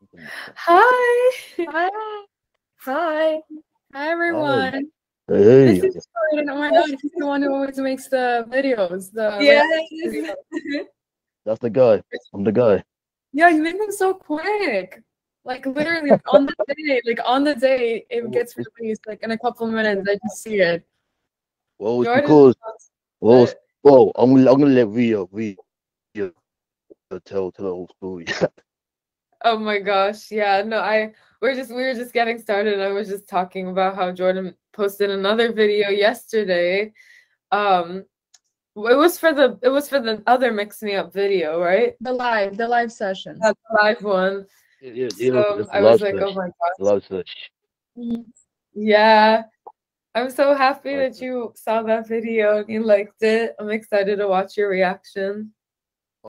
Hi. Hi. Hi. Hi, everyone. This Hey, is Jordan. Oh my God, he's the one who always makes the videos. Yes. that's the guy. I'm the guy. Yeah, you make them so quick. Like literally on the day it gets released, like in a couple of minutes, I just see it. Well, it's Jordan, because well, but I'm gonna let Ria tell the whole story. oh my gosh, yeah, no, we were just getting started. I was just talking about how Jordan posted another video yesterday. Um, it was for the other Mix Me Up video, right? The live session. That live one. Yeah, So that's the I was love like, oh search. my gosh. The love search. Yeah. I'm so happy Like, that you saw that video and you liked it. I'm excited to watch your reaction.